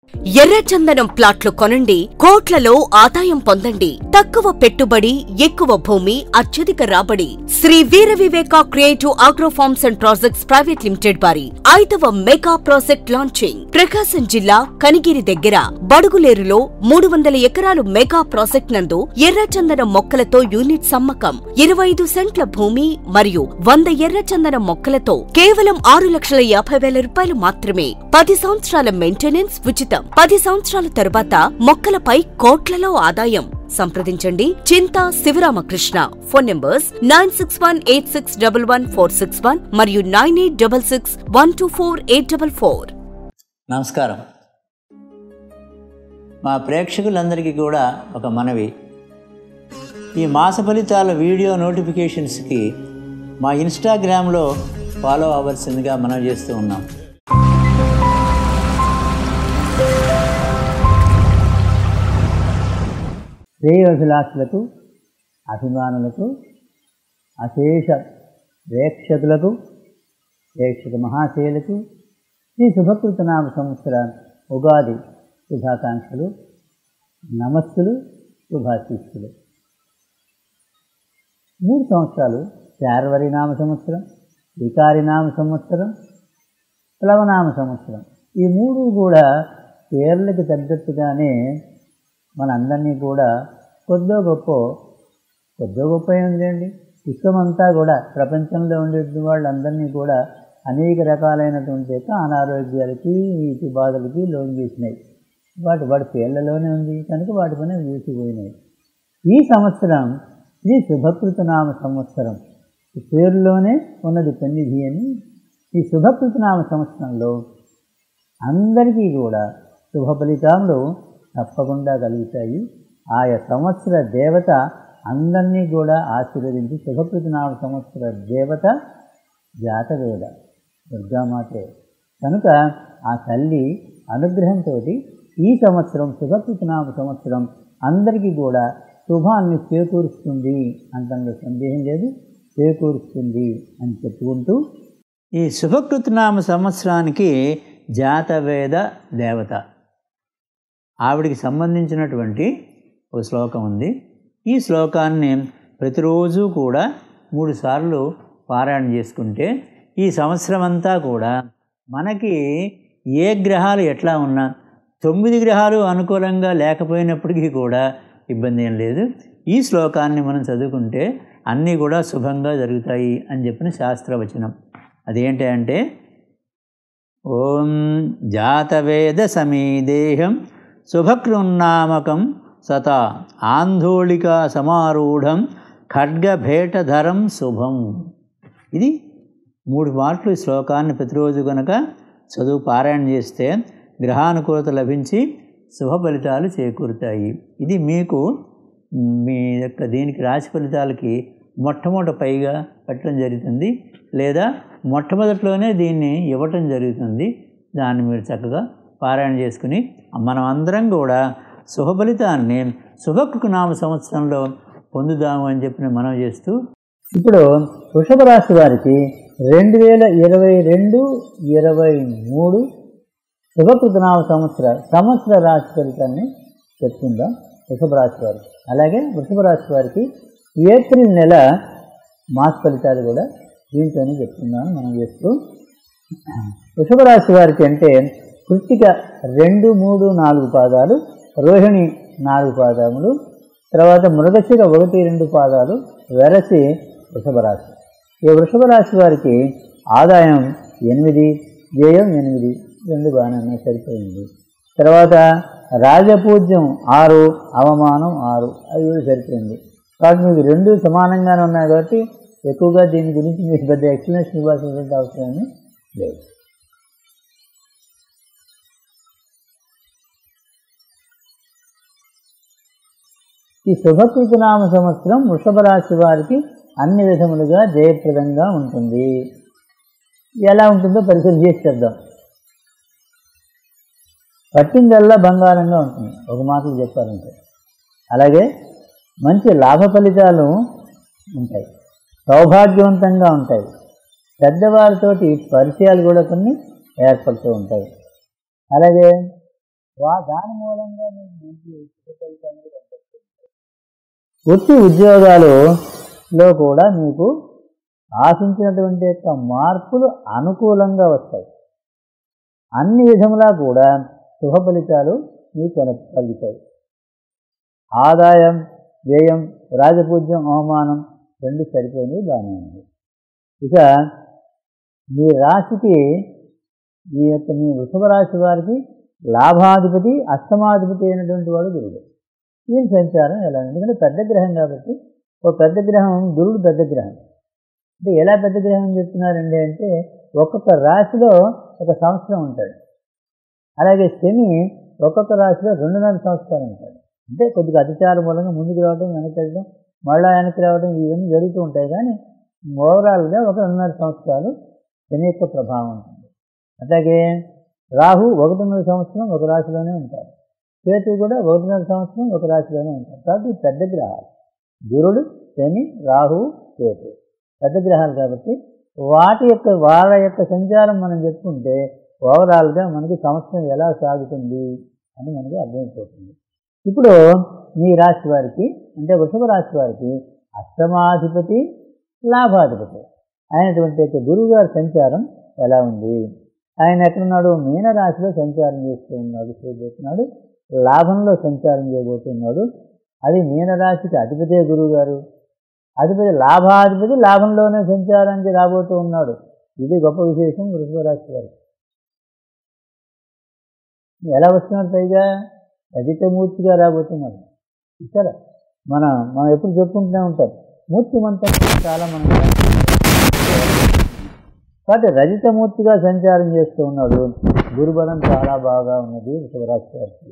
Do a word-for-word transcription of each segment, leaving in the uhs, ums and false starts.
ఎర్రచందనం ప్లాట్లు కొనండి, కోట్లలో ఆదాయం పొందండి. తక్కువ పెట్టుబడి, ఎక్కువ భూమి, అత్యధిక రాబడి. Shri Veera Viveka creative agro farms and projects private limited వారి ఐదవ మెగా ప్రాజెక్ట్ లాంచింగ్. ప్రకాశం జిల్లా కనిగిరి దగ్గర బడుగులేరులో మూడు వందల ఎకరాలు మెగా ప్రాజెక్ట్ నందు ఎర్రచందనం మొక్కలతో యూనిట్ సమ్మకం. ఇరవై ఐదు సెంట్ల భూమి మరియు వంద ఎర్రచందనం మొక్కలతో కేవలం ఆరు లక్షల యాభై వేల రూపాయలు మాత్రమే. పది సంవత్సరాల మెయింటెనెన్స్ ఉచితం. పది సంవత్సరాల తరువాత మొక్కలపై కోట్లలో ఆదాయం. సంప్రదించండి Chinta Sivaramakrishna. Phone numbers nine six one eight six double one four six one మరియు nine eight double six one two four eight double four. నమస్కారం. మా ప్రేక్షకులందరికీ కూడా ఒక మనవి, ఈ మాస ఫలితాల వీడియో నోటిఫికేషన్స్కి మా ఇన్స్టాగ్రామ్లో ఫాలో అవ్వాల్సిందిగా మనం చేస్తూ ఉన్నాం. శ్రేయోభిలాషులకు, అభిమానులకు, అశేష ప్రేక్షకులకు, ప్రేక్షక మహాశయులకు శ్రీ శుభకృతనామ సంవత్సర ఉగాది శుభాకాంక్షలు, నమస్సులు, శుభాశీస్సులు. మూడు సంవత్సరాలు శార్వరి నామ సంవత్సరం, వికారి నామ సంవత్సరం, ప్లవనామ సంవత్సరం. ఈ మూడు కూడా పేర్లకు తగ్గట్టుగానే మనందరినీ కూడా కొద్దో గొప్ప కొద్దో గొప్ప ఏమిటండి, విశ్వమంతా కూడా ప్రపంచంలో ఉండే వాళ్ళందరినీ కూడా అనేక రకాలైనటువంటి యొక్క అనారోగ్యాలకి, వీటి బాధలకి లోన్ చేసినాయి. వాటి వాటి పేర్లలోనే ఉంది కనుక వాటి పైన వేసిపోయినాయి. ఈ సంవత్సరం శ్రీ శుభకృతనామ సంవత్సరం, ఈ పేరులోనే ఉన్నది పెన్నిధి అని. ఈ శుభకృతనామ సంవత్సరంలో అందరికీ కూడా శుభ ఫలితాలు తప్పకుండా కలుగుతాయి. ఆయా సంవత్సర దేవత అందరినీ కూడా ఆశీర్వదించి, శుభకృతనామ సంవత్సర దేవత జాతవేద దుర్గామాతే కనుక ఆ తల్లి అనుగ్రహంతో ఈ సంవత్సరం శుభకృతనామ సంవత్సరం అందరికీ కూడా శుభాన్ని చేకూరుస్తుంది అంతంలో సందేహం లేదు, చేకూరుస్తుంది అని చెప్పుకుంటూ, ఈ శుభకృతనామ సంవత్సరానికి జాతవేద దేవత ఆవిడికి సంబంధించినటువంటి ఒక శ్లోకం ఉంది. ఈ శ్లోకాన్ని ప్రతిరోజు కూడా మూడు సార్లు పారాయణ చేసుకుంటే ఈ సంవత్సరం అంతా కూడా మనకి ఏ గ్రహాలు ఎట్లా ఉన్నా, తొమ్మిది గ్రహాలు అనుకూలంగా లేకపోయినప్పటికీ కూడా ఇబ్బంది ఏం లేదు. ఈ శ్లోకాన్ని మనం చదువుకుంటే అన్నీ కూడా శుభంగా జరుగుతాయి అని చెప్పిన శాస్త్రవచనం. అదేంటి అంటే, ఓం జాతవేద సమీదేహం శుభకృన్నామకం సతా ఆందోళిక సమారూఢం ఖడ్గభేటధరం శుభం. ఇది మూడు మాటలు ఈ శ్లోకాన్ని ప్రతిరోజు కనుక చదువు పారాయణ చేస్తే గ్రహానుకూలత లభించి శుభ ఫలితాలు చేకూరుతాయి. ఇది మీకు మీ యొక్క దీనికి రాశి ఫలితాలకి మొట్టమొదటి పైగా పెట్టడం జరుగుతుంది, లేదా మొట్టమొదటిలోనే దీన్ని ఇవ్వటం జరుగుతుంది. దాన్ని మీరు చక్కగా పారాయణ చేసుకుని మనం అందరం కూడా శుభ ఫలితాన్ని శుభకృతనామ సంవత్సరంలో పొందుదాము అని చెప్పి మనం చేస్తూ, ఇప్పుడు వృషభ రాశి వారికి రెండు వేల ఇరవై రెండు ఇరవై మూడు శుభకృతనామ సంవత్సర సంవత్సర రాశి ఫలితాన్ని చెప్పుకుందాం వృషభ రాశి వారికి. అలాగే వృషభ రాశి వారికి ఏప్రిల్ నెల మాస ఫలితాలు కూడా దీంట్లోనే చెప్పుకుందామని మనం చేస్తూ, వృషభ రాశి వారికి అంటే కృత్తిక రెండు మూడు నాలుగు పాదాలు, రోహిణి నాలుగు పాదములు, తర్వాత మృగశిర ఒకటి రెండు పాదాలు, వెరసి వృషభ రాశి. ఈ వృషభ రాశి వారికి ఆదాయం ఎనిమిది, వ్యయం ఎనిమిది, రెండు బాగానే సరిపోయింది. తర్వాత రాజపూజ్యం ఆరు, అవమానం ఆరు, అది కూడా సరిపోయింది. కాబట్టి మీకు రెండు సమానంగానే ఉన్నాయి కాబట్టి ఎక్కువగా దీని గురించి మీకు పెద్ద ఎక్స్ప్లెనేషన్ ఇవ్వాల్సినటువంటి అవసరం లేదు. ఈ శుభకృతనామ సంవత్సరం వృషభ రాశి వారికి అన్ని విధములుగా జయప్రదంగా ఉంటుంది. ఎలా ఉంటుందో పరిశీలన చేసి చేద్దాం. పట్టిందల్లా బంగారంగా ఉంటుంది ఒక మాటలు చెప్పాలంటే. అలాగే మంచి లాభ ఫలితాలు ఉంటాయి, సౌభాగ్యవంతంగా ఉంటాయి. పెద్దవారితోటి పరిచయాలు కూడా కొన్ని ఏర్పడుతూ ఉంటాయి. అలాగే వా దాని మూలంగా మీకు మంచి ఫలితం అనేది కనిపిస్తుంది. వృత్తి ఉద్యోగాలలో కూడా మీకు ఆశించినటువంటి యొక్క మార్పులు అనుకూలంగా వస్తాయి. అన్ని విధములా కూడా శుభ ఫలితాలు మీకు కలుగుతాయి. ఆదాయం, వ్యయం, రాజపూజ్యం, అవమానం రెండు సరిపోయినాయి, బాగానే ఉంది. ఇక మీ రాశికి ఈ యొక్క మీ వృషభ రాశి వారికి లాభాధిపతి అష్టమాధిపతి అయినటువంటి వాడు గురుడు. ఈయన సంచారం ఎలా? ఎందుకంటే పెద్ద గ్రహం కాబట్టి, ఒక పెద్ద గ్రహం గురుడు పెద్ద గ్రహం. అంటే ఎలా పెద్ద గ్రహం చెప్తున్నారండి అంటే ఒక్కొక్క రాశిలో ఒక సంవత్సరం ఉంటాడు. అలాగే శని ఒక్కొక్క రాశిలో రెండున్నర సంవత్సరాలు ఉంటాడు. అంటే కొద్దిగా అతిచార మూలంగా ముందుకు రావడం, వెనక్కి వెళ్ళడం, మళ్ళా వెనక్కి రావడం ఇవన్నీ జరుగుతూ ఉంటాయి. కానీ ఓవరాల్గా ఒక రెండున్నర సంవత్సరాలు శని యొక్క ప్రభావం ఉంటుంది. అట్లాగే రాహు ఒకటిన్నర సంవత్సరం ఒక రాశిలోనే ఉంటారు. కేతు కూడా ఒకటిన్నర సంవత్సరం ఒక రాశిలోనే ఉంటారు. కాబట్టి పెద్ద గ్రహాలు గురుడు, శని, రాహు, కేతు పెద్ద గ్రహాలు కాబట్టి వాటి యొక్క వాళ్ళ యొక్క సంచారం మనం చెప్పుకుంటే ఓవరాల్గా మనకి సంవత్సరం ఎలా సాగుతుంది అని మనకి అర్థమైపోతుంది. ఇప్పుడు మీ రాశి వారికి అంటే వృషభ రాశి వారికి అష్టమాధిపతి లాభాధిపతి అయినటువంటి యొక్క గురువు గారి సంచారం ఎలా ఉంది? ఆయన ఎక్కడున్నాడు? మీనరాశిలో సంచారం చేస్తూ ఉన్నాడు, చేయబోతున్నాడు. లాభంలో సంచారం చేయబోతున్నాడు. అది మీనరాశికి అధిపతే గురువు గారు. అధిపతి లాభాధిపతి లాభంలోనే సంచారానికి రాబోతూ ఉన్నాడు. ఇది గొప్ప విశేషం వృషభ రాశి వారికి. ఎలా వస్తున్నాడు? పైగా రజితమూర్తిగా రాబోతున్నాడు. సరే, మనం మనం ఎప్పుడు చెప్పుకుంటూనే ఉంటాం మూర్తిమంతం చాలా మనం. కాబట్టి రజితమూర్తిగా సంచారం చేస్తూ ఉన్నాడు. గురుబలం చాలా బాగా ఉన్నది వృషభ రాశి వారికి.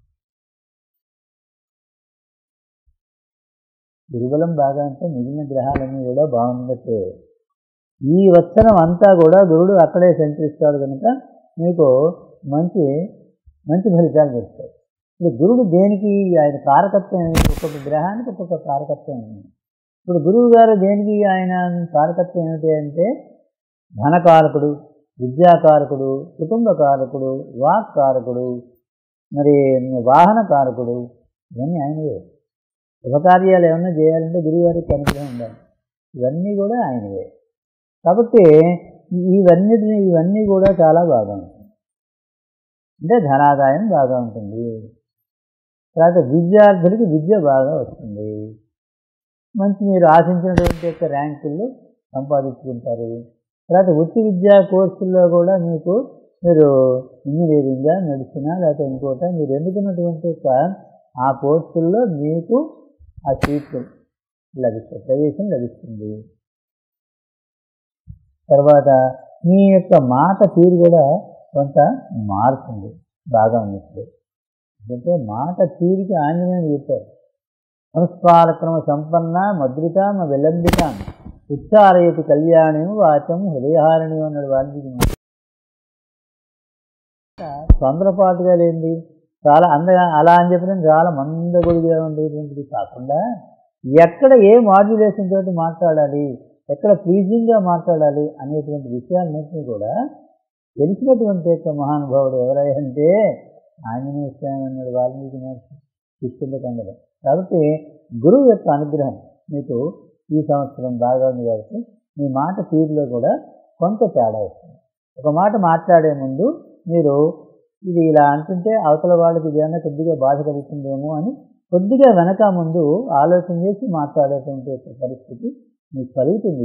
గురుబలం బాగా అంటే మిగిలిన గ్రహాలన్నీ కూడా బాగున్నట్టే. ఈ వత్సరం అంతా కూడా గురుడు అక్కడే సంచరిస్తాడు కనుక మీకు మంచి మంచి ఫలితాలు వస్తాయి. ఇప్పుడు గురుడు దేనికి ఆయన కారకత్వం, ఒక్కొక్క గ్రహానికి ఒక్కొక్క కారకత్వం ఉంది. ఇప్పుడు గురువు గారు దేనికి ఆయన కారకత్వం ఏమిటి అంటే ధనకారకుడు, విద్యాకారకుడు, కుటుంబకారకుడు, వాక్కారకుడు, మరి వాహనకారకుడు, ఇవన్నీ ఆయనవే. శుభకార్యాలు ఏమన్నా చేయాలంటే గురువుగారికి కనుకనే ఉండాలి. ఇవన్నీ కూడా ఆయనవే. కాబట్టి ఇవన్నిటిని ఇవన్నీ కూడా చాలా బాగా ఉంటుంది. అంటే ధనాదాయం బాగా ఉంటుంది. తర్వాత విద్యార్థులకి విద్య బాగా వస్తుంది. మంచి మీరు ఆశించినటువంటి యొక్క ర్యాంకుల్లో సంపాదించుకుంటారు. తర్వాత వృత్తి విద్యా కోర్సుల్లో కూడా మీకు మీరు ఇంజనీరింగ్గా, మెడిసినా లేకపోతే ఇంకోట మీరు ఎన్నుకున్నటువంటి యొక్క ఆ కోర్సుల్లో మీకు ఆ సీట్లు లభిస్తాయి, ప్రవేశం లభిస్తుంది. తర్వాత మీ యొక్క మాట తీరు కూడా కొంత మారుతుంది, బాగా ఉన్నప్పుడు. ఎందుకంటే మాట తీరికి ఆంజనేయుడు చెప్పారు, సంస్కారక్రమ సంపన్న మధురితాం విలంబితాం ఉచ్చారయతి కళ్యాణి వాచం హృదయహారిణి అన్నాడు వాల్మీకి. తొందరపాటుగా లేనిది, చాలా అందగా అలా అని చెప్పిన చాలా మందగొడిగా ఉండేటువంటిది కాకుండా ఎక్కడ ఏ మాడ్యులేషన్ తోటి మాట్లాడాలి, ఎక్కడ ప్లీజింగ్గా మాట్లాడాలి అనేటువంటి విషయాలన్నింటినీ కూడా తెలిసినటువంటి యొక్క మహానుభావుడు ఎవరంటే ఆంజనేయ స్వామి అన్నాడు వాల్మీకి మహర్షి శిష్యుల కందడం. కాబట్టి గురువు యొక్క అనుగ్రహం మీకు ఈ సంవత్సరం బాగా ఉంది కాబట్టి మీ మాట తీరులో కూడా కొంత తేడా వస్తుంది. ఒక మాట మాట్లాడే ముందు మీరు ఇది ఇలా అంటుంటే అవతల వాళ్ళకి ఏదైనా కొద్దిగా బాధ కలుగుతుందేమో అని కొద్దిగా వెనక ముందు ఆలోచన చేసి మాట్లాడేటువంటి పరిస్థితి మీకు కలుగుతుంది.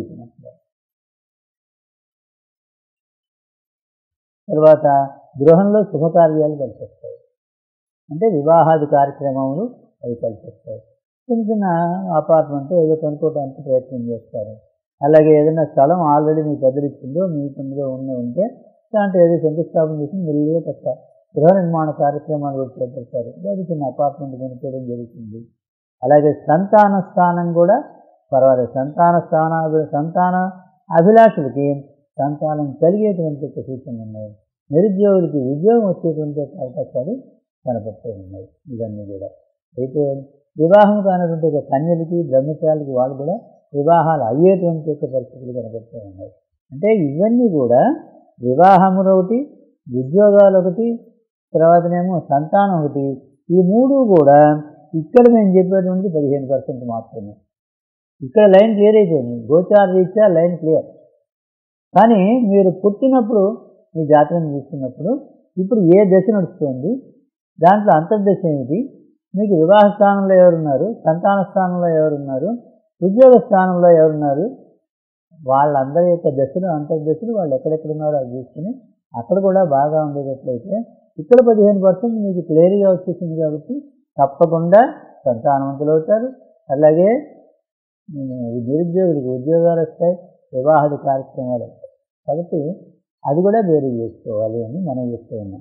తర్వాత గృహంలో శుభకార్యాలు కలిసి వస్తాయి. అంటే వివాహాది కార్యక్రమాలు అవి కలిసి వస్తాయి. చిన్న చిన్న అపార్ట్మెంట్ ఏదో కొనుక్కోవడానికి ప్రయత్నం చేస్తారు. అలాగే ఏదైనా స్థలం ఆల్రెడీ మీకు బదిలిచ్చిందో మీకు అందులో ఉన్న ఉంటే దాంట్లో ఏదో శంకుస్థాపన చేసి మెల్లిగా కొత్త గృహ నిర్మాణ కార్యక్రమాలు కూడా చేపడతారు. అది చిన్న అపార్ట్మెంట్ కొనుక్కోవడం జరుగుతుంది. అలాగే సంతాన స్థానం కూడా పర్వాలేదు. సంతాన స్థాన సంతాన అభిలాషులకి సంతానం కలిగేటువంటి సూచనలు ఉన్నాయి. నిరుద్యోగులకి ఉద్యోగం వచ్చేటువంటి అవకాశాలు కనపడుతూ ఉన్నాయి. ఇవన్నీ కూడా అయితే వివాహం కానటువంటి ఒక కన్యలకి బ్రహ్మచారులకి వాళ్ళు కూడా వివాహాలు అయ్యేటువంటి యొక్క పరిస్థితులు కనపడుతూ ఉన్నాయి. అంటే ఇవన్నీ కూడా వివాహములు ఒకటి, ఉద్యోగాలు ఒకటి, తర్వాతనేమో సంతానం ఒకటి. ఈ మూడు కూడా ఇక్కడ నేను చెప్పేటువంటి పదిహేను పర్సెంట్ మాత్రమే. ఇక్కడ లైన్ క్లియర్ అయిపోయింది, గోచార రీత్యా లైన్ క్లియర్. కానీ మీరు పుట్టినప్పుడు మీ జాతకం తీసుకున్నప్పుడు ఇప్పుడు ఏ దశ నడుస్తుంది, దాంట్లో అంతర్దశ ఏమిటి, మీకు వివాహ స్థానంలో ఎవరున్నారు, సంతాన స్థానంలో ఎవరున్నారు, ఉద్యోగ స్థానంలో ఎవరున్నారు, వాళ్ళందరి యొక్క దశలు అంతర్దశలు వాళ్ళు ఎక్కడెక్కడున్నారో అది చూసుకుని అక్కడ కూడా బాగా ఉండేటట్లయితే ఇక్కడ పదిహేను పర్సెంట్ మీకు క్లియర్గా వచ్చేసింది. కాబట్టి తప్పకుండా సంతానవంతులు అవుతారు. అలాగే నిరుద్యోగులకు ఉద్యోగాలు వస్తాయి, వివాహాది కార్యక్రమాలు వస్తాయి. కాబట్టి అది కూడా వేరు చేసుకోవాలి అని మనం చెప్తూ ఉన్నాం.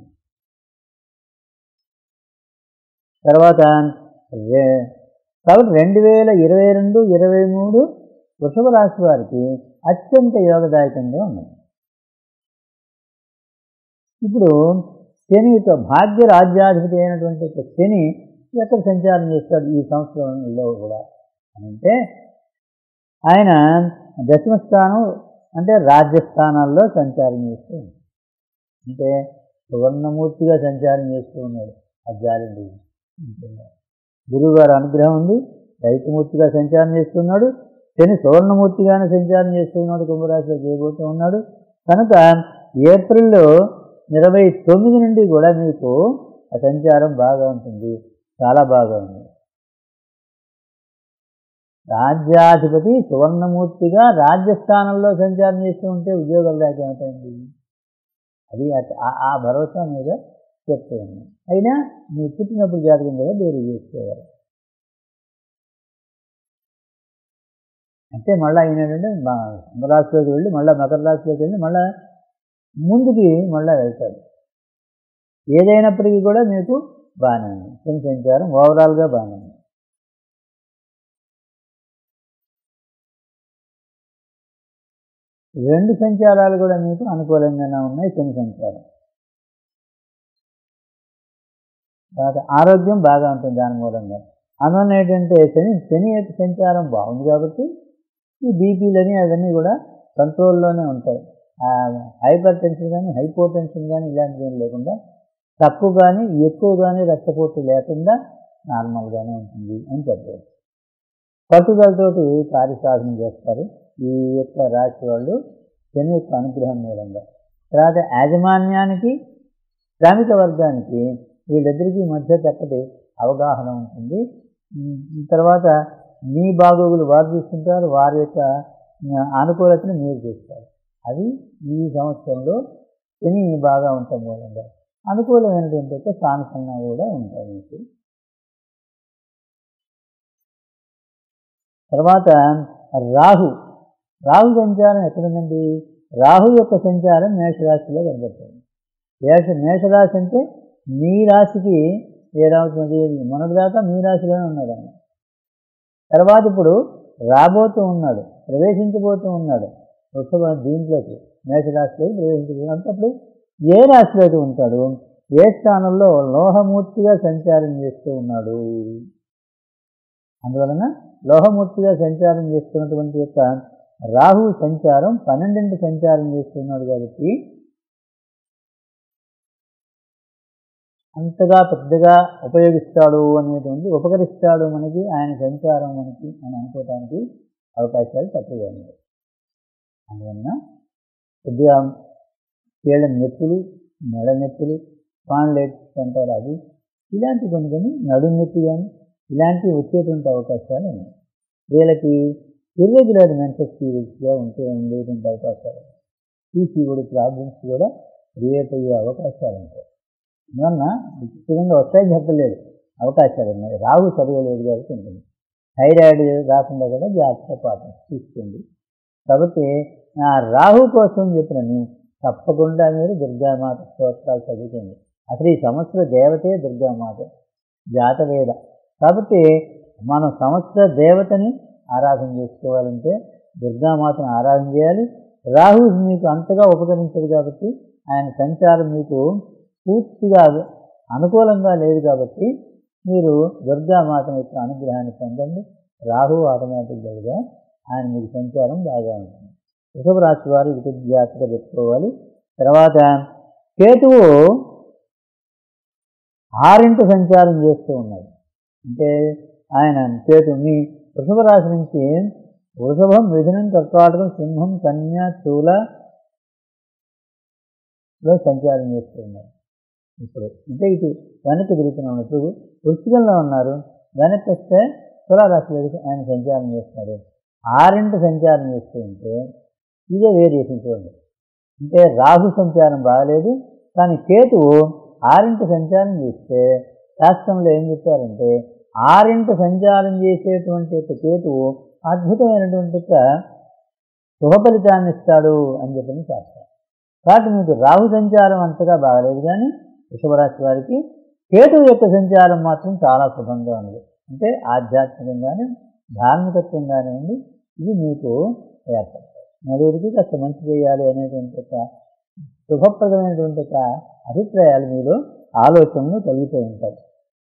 తర్వాత కాబట్టి రెండు వేల ఇరవై రెండు ఇరవై మూడు వృషభ రాశి వారికి అత్యంత యోగదాయకంగా ఉంది. ఇప్పుడు శని యొక్క భాగ్య రాజ్యాధిపతి అయినటువంటి శని ఎక్కడ సంచారం చేస్తాడు ఈ సంవత్సరంలో కూడా అంటే ఆయన దశమ స్థానం అంటే రాజ్యస్థానాల్లో సంచారం చేస్తూ అంటే సువర్ణమూర్తిగా సంచారం చేస్తూ ఉన్నాడు. అజ్జాలండి గురువుగారు అనుగ్రహం ఉంది, రైతుమూర్తిగా సంచారం చేస్తున్నాడు. శని సువర్ణమూర్తిగానే సంచారం చేస్తున్నాడు, కుంభరాశిలో చేయబోతూ ఉన్నాడు. కనుక ఏప్రిల్లో ఇరవై తొమ్మిది నుండి కూడా మీకు ఆ సంచారం బాగా ఉంటుంది, చాలా బాగా ఉంది. రాజ్యాధిపతి సువర్ణమూర్తిగా రాజ్యస్థానంలో సంచారం చేస్తూ ఉంటే ఉద్యోగాలు దాకా ఏమిటండి, అది ఆ భరోసా మీద చెప్తూ ఉన్నాం. అయినా మీరు పుట్టినప్పుడు జాతకం కదా వేరు చేసుకోవాలి. అంటే మళ్ళీ ఆయన ఏంటంటే కుంభరాశిలోకి వెళ్ళి మళ్ళీ మకర రాశిలోకి వెళ్ళి మళ్ళీ ముందుకి మళ్ళీ వెళ్తాడు. ఏదైనప్పటికీ కూడా మీకు బాగానే ఉంది, శని సంచారం ఓవరాల్గా బాగానే ఉంది. రెండు సంచారాలు కూడా మీకు అనుకూలంగానే ఉన్నాయి. శని సంచారం తర్వాత ఆరోగ్యం బాగా ఉంటుంది దాని మూలంగా. అందువల్ల ఏంటంటే శని శని యొక్క సంచారం బాగుంది కాబట్టి ఈ బీపీలని అవన్నీ కూడా కంట్రోల్లోనే ఉంటాయి. హైపర్ టెన్షన్ కానీ హైపో టెన్షన్ కానీ ఇలాంటివి ఏం లేకుండా తక్కువ కానీ ఎక్కువ కానీ రక్తపోటు లేకుండా నార్మల్గానే ఉంటుంది అని చెప్పవచ్చు. పట్టుదలతోటి కార్యసాధన చేస్తారు ఈ యొక్క రాశి వాళ్ళు శని యొక్క అనుగ్రహం మూలంగా. తర్వాత యాజమాన్యానికి శ్రామిక వర్గానికి వీళ్ళిద్దరికీ మధ్య చక్కటి అవగాహన ఉంటుంది. తర్వాత మీ బాగోగులు వారు చూసుకుంటారు, వారి యొక్క అనుకూలతను మీరు చూస్తారు. అది ఈ సంవత్సరంలో శని బాగా ఉండటం మూలంగా అనుకూలమైనటువంటి సానుకూలంగా కూడా ఉంటాయి మీకు. తర్వాత రాహు రాహు సంచారం ఎక్కడుందండి, రాహు యొక్క సంచారం మేషరాశిలో కనబడుతుంది. మేష మేషరాశి అంటే మీ రాశికి ఏడవుతుంది, మొన్నటి దాకా మీ రాశిలోనే ఉన్నాడు ఆయన. తర్వాత ఇప్పుడు రాబోతూ ఉన్నాడు, ప్రవేశించబోతూ ఉన్నాడు వృషభ దీంట్లోకి మేషరాశిలోకి ప్రవేశించబోతున్నాడు. అప్పుడు ఏ రాశిలోకి ఉంటాడు, ఏ స్థానంలో లోహమూర్తిగా సంచారం చేస్తూ ఉన్నాడు. అందువలన లోహమూర్తిగా సంచారం చేస్తున్నటువంటి యొక్క రాహు సంచారం పన్నెండింటి సంచారం చేస్తున్నాడు కాబట్టి అంతగా పెద్దగా ఉపయోగిస్తాడు అనేటువంటి ఉపకరిస్తాడు మనకి ఆయన సంచారం మనకి అని అనుకోవడానికి అవకాశాలు తక్కువగా ఉన్నాయి. అందువలన కొద్దిగా కీళ్ళ నొప్పులు, మెడ నొప్పులు, స్పాండిలైటిస్ అంటారు అది, ఇలాంటి కొన్ని కొన్ని నడుము నొప్పి కానీ ఇలాంటివి వచ్చేటువంటి అవకాశాలు ఉన్నాయి. వీళ్ళకి ఇర్రెగ్యులర్ మెన్సెస్ పీరియడ్స్గా ఉంటే ఉండేటువంటి అవకాశాలు, పీసీఓడి ప్రాబ్లమ్స్ కూడా క్రియేట్ అయ్యే అవకాశాలు ఉంటాయి. అందువలన విచిత్రంగా వస్తాయని చెప్పలేదు, అవకాశాలు ఉన్నాయి. రాహు చదవలేదు కాబట్టి ఉంటుంది. థైరాయిడ్ రాకుండా కూడా జాగ్రత్త పాఠం తీసుకోండి. కాబట్టి ఆ రాహు కోసం చెప్పినని తప్పకుండా మీరు దుర్గామాత స్తోత్రాలు చదువుకోండి. అసలు ఈ సంవత్సర దేవతే దుర్గామాత జాతవేద. కాబట్టి మనం సంవత్సర దేవతని ఆరాధన చేసుకోవాలంటే దుర్గామాతను ఆరాధన చేయాలి. రాహు మీకు అంతగా ఉపకరించదు కాబట్టి ఆయన సంచారం మీకు పూర్తిగా అనుకూలంగా లేదు కాబట్టి మీరు దుర్గామాత యొక్క అనుగ్రహాన్ని పొందండి. రాహు ఆటోమేటిక్గా ఆయన మీకు సంచారం బాగా ఉంటుంది. వృషభ రాశి వారు ఇది జాగ్రత్తగా పెట్టుకోవాలి. తర్వాత కేతువు ఆరింటి సంచారం చేస్తూ ఉన్నాడు. అంటే ఆయన కేతు మీ వృషభ రాశి నుంచి వృషభం, మిథునం, కర్కాటకం, సింహం, కన్య, తులలో సంచారం చేస్తూ ఉన్నారు. ఇప్పుడు అంటే ఇటు వెనక్కి తిరుగుతున్నాం. ఇప్పుడు వృశ్చికంలో ఉన్నారు, వెనక్కి వస్తే తులారాశిలోకి ఆయన సంచారం చేస్తున్నారు. ఆరింటి సంచారం చేస్తూ ఉంటే ఇదే వేరియేషన్ చూడండి. అంటే రాహు సంచారం బాగలేదు, కానీ కేతువు ఆరింటి సంచారం చేస్తే శాస్త్రంలో ఏం చెప్పారంటే ఆరింటి సంచారం చేసేటువంటి యొక్క కేతువు అద్భుతమైనటువంటి శుభ ఫలితాన్ని ఇస్తాడు అని చెప్పని శాస్త్రం. కాబట్టి మీకు రాహు సంచారం అంతగా బాగలేదు, కానీ వృషభరాశి వారికి కేతువు యొక్క సంచారం మాత్రం చాలా శుభంగా ఉంది. అంటే ఆధ్యాత్మికంగానే ధార్మికత్వంగానే ఉంది. ఇది మీకు ఏర్పడతాయి. నలుగురికి కాస్త మంచి చేయాలి అనేటువంటి ఒక శుభప్రదమైనటువంటి ఒక అభిప్రాయాలు మీరు ఆలోచనలు కలుగుతూ ఉంటాయి.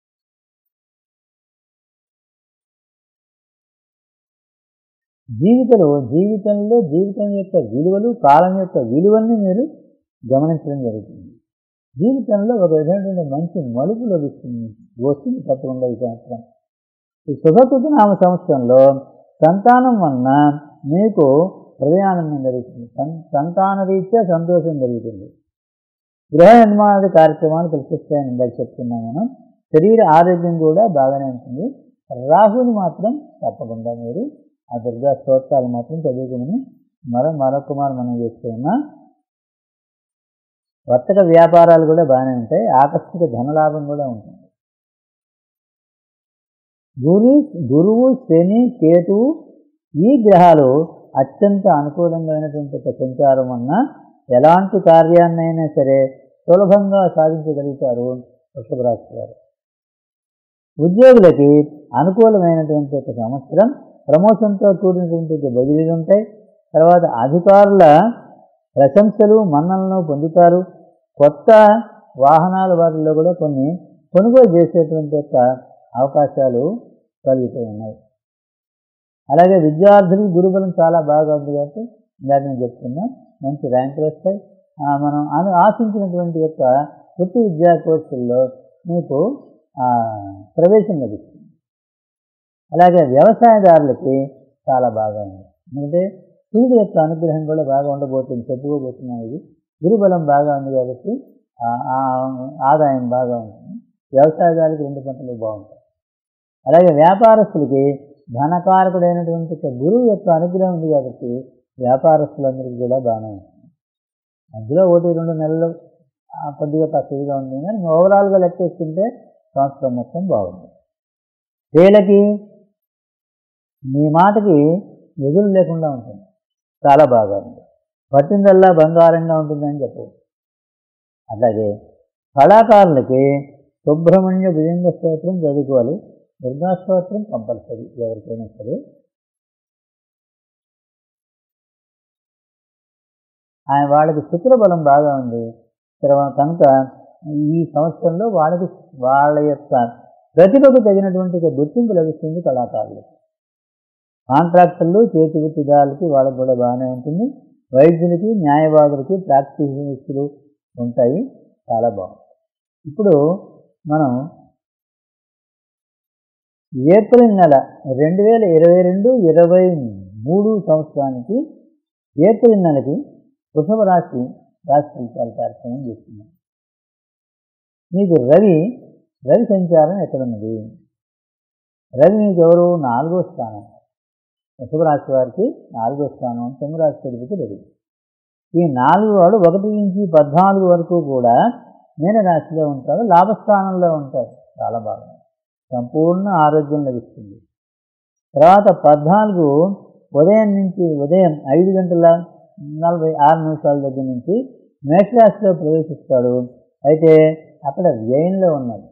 జీవితంలో జీవితంలో జీవితం యొక్క విలువలు, కాలం యొక్క విలువల్ని మీరు గమనించడం జరుగుతుంది. జీవితంలో ఒక విధమైనటువంటి మంచి మలుపు లభిస్తుంది, వస్తుంది తప్పకుండా ఈ సంవత్సరం. ఈ శుభకృత నామ సంవత్సరంలో సంతానం వలన మీకు హృదయానందం జరుగుతుంది, సంతాన రీత్యా సంతోషం జరుగుతుంది. గృహ నిర్మాణ కార్యక్రమాలు కలిసిస్తాయని ఇందాక చెప్తున్నాం మనం. శరీర ఆరోగ్యం కూడా బాగానే ఉంటుంది. రాహుని మాత్రం తప్పకుండా మీరు ఆ దుర్గా స్తోత్రాలు మాత్రం చదువుకుని మరో మరొక మారు మనం చేస్తూ ఉన్నాం. వర్తక వ్యాపారాలు కూడా బాగానే ఉంటాయి, ఆకస్మిక ధనలాభం కూడా ఉంటుంది. గురు గురువు, శని, కేతువు ఈ గ్రహాలు అత్యంత అనుకూలంగా అయినటువంటి సంచారం వలన ఎలాంటి కార్యాన్నైనా సరే సులభంగా సాధించగలుగుతారు వృషభ రాశి వారు. ఉద్యోగులకి అనుకూలమైనటువంటి ఒక సంవత్సరం, ప్రమోషన్తో కూడినటువంటి బదిలీలు ఉంటాయి. తర్వాత అధికారుల ప్రశంసలు, మన్నలను పొందుతారు. కొత్త వాహనాల వాటిల్లో కూడా కొన్ని కొనుగోలు చేసేటువంటి యొక్క అవకాశాలు కలుగుతూ ఉన్నాయి. అలాగే విద్యార్థులకు గురుబలం చాలా బాగా ఉంది కాబట్టి ఇందాక నేను చెప్తున్నాం, మంచి ర్యాంకులు వస్తాయి. మనం అను ఆశించినటువంటి యొక్క వృత్తి విద్యా కోర్సుల్లో మీకు ప్రవేశం లభిస్తుంది. అలాగే వ్యవసాయదారులకి చాలా బాగా ఉంది, ఎందుకంటే సూర్యుడు యొక్క అనుగ్రహం కూడా బాగా ఉండబోతుంది, చెప్పుకోబోతున్నాం. ఇది గురుబలం బాగా ఉంది కాబట్టి ఆదాయం బాగా ఉంటుంది. వ్యవసాయదారులకు రెండు పంటలు బాగుంటాయి. అలాగే వ్యాపారస్తులకి ధనకారకుడైనటువంటి గురువు యొక్క అనుగ్రహం ఉంది కాబట్టి వ్యాపారస్తులందరికీ కూడా బాగానే ఉంటుంది. మధ్యలో ఒకటి రెండు నెలలు కొద్దిగా తక్కువగా ఉంది, కానీ ఓవరాల్గా లెక్కేసుకుంటే సంవత్సరం మొత్తం బాగుంది. స్త్రీలకి మీ మాటకి ఎదురు లేకుండా ఉంటుంది, చాలా బాగా ఉంది. పట్టిందల్లా బంగారంగా ఉంటుందని చెప్పవచ్చు. అలాగే కళాకారులకి సుబ్రహ్మణ్య భుజంగ స్తోత్రం చదువుకోవాలి, దుర్గా స్తోత్రం కంపల్సరీ ఎవరికైనా సరే. ఆయన వాళ్ళకి శుక్రబలం బాగా ఉంది తర్వాత కనుక ఈ సంవత్సరంలో వాళ్ళకి వాళ్ళ యొక్క ప్రతిభకు తగినటువంటి గుర్తింపు లభిస్తుంది కళాకారులకు. కాంట్రాక్టర్లు, చేతి వృత్తిదారులకి వాళ్ళకి కూడా బాగానే ఉంటుంది. వైద్యులకి, న్యాయవాదులకి, ప్రాక్టీషనర్స్లు ఉంటాయి, చాలా బాగుంది. ఇప్పుడు మనం ఏప్రిల్ నెల రెండు వేల ఇరవై రెండు ఇరవై మూడు సంవత్సరానికి ఏప్రిల్ నెలకి వృషభ రాశి రాశి ఫలితాల కార్యక్రమం చేస్తున్నాం. మీకు రవి రవి సంచారం ఎక్కడున్నది? రవి మీకు ఎవరు? నాలుగో స్థానం. వృషభ రాశి వారికి నాలుగో స్థానం, సింహరాశి అధిపతి రవి. ఈ నాలుగు వాడు ఒకటి నుంచి పద్నాలుగు వరకు కూడా మీనరాశిలో ఉంటారు, లాభస్థానంలో ఉంటారు, చాలా బాగా సంపూర్ణ ఆరోగ్యం లభిస్తుంది. తర్వాత పద్నాలుగు ఉదయం నుంచి ఉదయం ఐదు గంటల నలభై ఆరు నిమిషాల దగ్గర నుంచి మేషరాశిలో ప్రవేశిస్తాడు. అయితే అక్కడ వ్యయంలో ఉన్నాడు,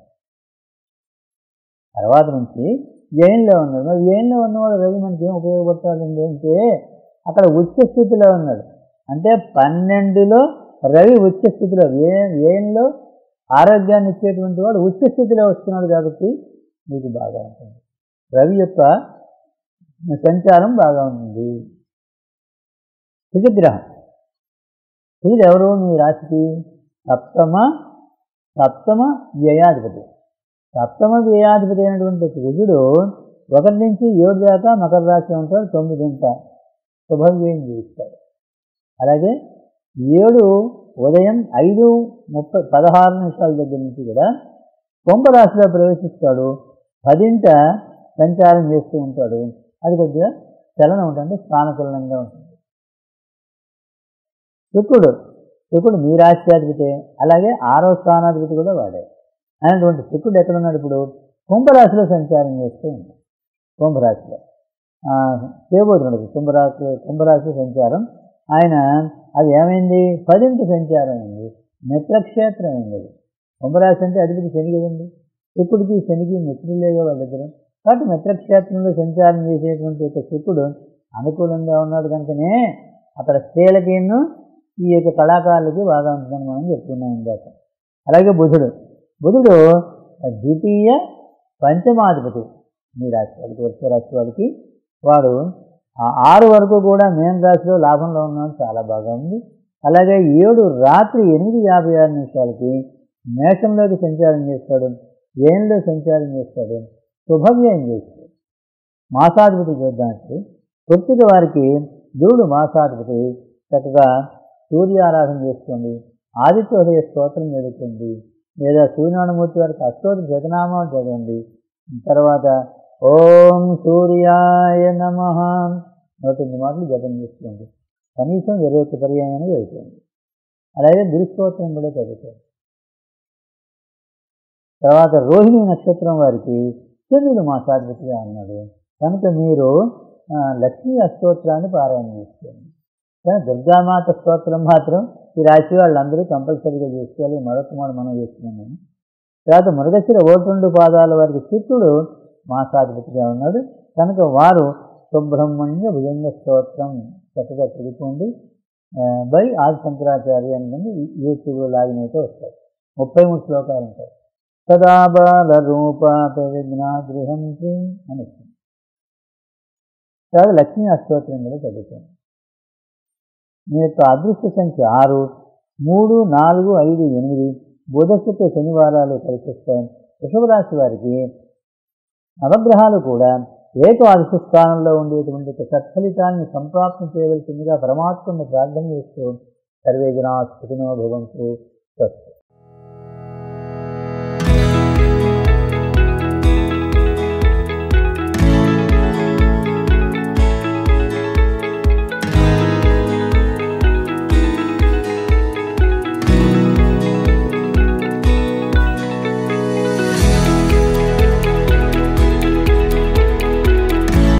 తర్వాత నుంచి వ్యయంలో ఉన్నాడు. మరి వ్యయంలో ఉన్నవాడు రవి మనకి ఏం ఉపయోగపడతాడండి అంటే అక్కడ ఉచ్చ స్థితిలో ఉన్నాడు. అంటే పన్నెండులో రవి ఉచ్చ స్థితిలో, వ్యయంలో ఆరోగ్యాన్ని ఇచ్చేటువంటి వాడు ఉచ్చ స్థితిలో వస్తున్నాడు కాబట్టి మీకు బాగా ఉంటుంది. రవి యొక్క సంచారం బాగా ఉంటుంది. కుజగ్రహం, కుజుడు ఎవరు? మీ రాశికి సప్తమ సప్తమ వ్యయాధిపతి. సప్తమ వ్యయాధిపతి అయినటువంటి కుజుడు ఒకటి నుంచి ఏడు దాకా మకర రాశిలో ఉంటాడు, తొమ్మిదింట శుభవ్యయం చేయిస్తాడు. అలాగే ఏడు ఉదయం ఐదు ముప్పై పదహారు నిమిషాల దగ్గర నుంచి కూడా కుంభరాశిలో ప్రవేశిస్తాడు, పదింట సంచారం చేస్తూ ఉంటాడు. అది కొద్దిగా చలనం ఉంటుంది, స్థానతులనంగా ఉంటుంది. శుక్రుడు శుక్రుడు మీ రాశ్యాధిపతి, అలాగే ఆరో స్థానాధిపతి కూడా వాడే. అయినటువంటి శుక్రుడు ఎక్కడున్నాడు ఇప్పుడు? కుంభరాశిలో సంచారం చేస్తూ ఉన్నాడు. కుంభరాశిలో చేయబోతున్నాడు. కుంభరాశి కుంభరాశి సంచారం ఆయన అది ఏమైంది? పదింటి సంచారం అయింది, మిత్రక్షేత్రం అయింది. కుంభరాశి అంటే అధిపతి శని కదండి. శుక్రుడికి శనికి మిత్రులేగా వాళ్ళిద్దరు. కాబట్టి మిత్రక్షేత్రంలో సంచారం చేసేటువంటి యొక్క శుక్రుడు అనుకూలంగా ఉన్నాడు కనుకనే అక్కడ స్త్రీలకి ఈ యొక్క కళాకారులకి బాగా ఉంటుందని మనం చెప్తున్నాం ఇందాక. అలాగే బుధుడు బుధుడు ద్వితీయ పంచమాధిపతి మీ రాశి వాడికి, వృషభ రాశి వాడికి. వాడు ఆరు వరకు కూడా మేన రాశిలో లాభంలో ఉన్నాడు, చాలా బాగా ఉంది. అలాగే ఏడు రాత్రి ఎనిమిది యాభై ఆరు నిమిషాలకి మేషంలోకి సంచారం చేస్తాడు, వ్యయంలో సంచారం చేస్తాడు, శుభవ్యయం చేస్తాడు. మాసాధిపతి చూద్దానికి వృత్తిక వారికి గురుడు మాసాధిపతి. చక్కగా సూర్యారాధన చేసుకోండి, ఆదిత్యోదయ స్తోత్రం చదువుకోండి, లేదా సూర్యనారాయణమూర్తి వారికి అష్టోత్తర శతనామాలు చదవండి. తర్వాత ఓం సూర్యాయ నమః నూట ఎనిమిది మాటలు జపం చేసుకోండి, కనీసం ఇరవై ఒక్క పర్యాయాన్ని చదువుకోండి. అలాగే గురుస్తోత్రం కూడా చదువుకోండి. తర్వాత రోహిణి నక్షత్రం వారికి చంద్రుడు మాసాధిపతిగా ఉన్నాడు కనుక మీరు లక్ష్మీ అష్టోత్తరాన్ని పారాయణ చేసుకోండి. కానీ దుర్గామాత స్తోత్రం మాత్రం ఈ రాశి వాళ్ళందరూ కంపల్సరీగా చేసుకోవాలి. మరొక మాట మనం చేస్తున్నాము. తర్వాత మృగశిర ఒకటి రెండు పాదాల వారికి శుక్రుడు మాసాధిపతిగా ఉన్నాడు కనుక వారు సుబ్రహ్మణ్య భుజంగ స్తోత్రం చక్కగా చదువుకోండి. బై ఆది శంకరాచార్య అని యూట్యూబ్లో లాగినైతే వస్తాయి. ముప్పై మూడు శ్లోకాలు ఉంటాయి. సదా బాల రూప విఘ్నాగృహంతి అని వస్తుంది. తర్వాత లక్ష్మీ అష్టోత్తరం కూడా చదువుకోండి. మీ యొక్క అదృష్ట సంఖ్య ఆరు, మూడు, నాలుగు, ఐదు, ఎనిమిది బుధ శుక్ర శనివారాలు కలిసి వస్తాయి. వృషభ రాశి వారికి నవగ్రహాలు కూడా ఏకవాదశ స్థానంలో ఉండేటువంటి సత్ఫలితాన్ని సంప్రాప్తం చేయవలసిందిగా పరమాత్మను ప్రార్థన చేస్తూ సర్వే జనా సుఖినో భవంతు.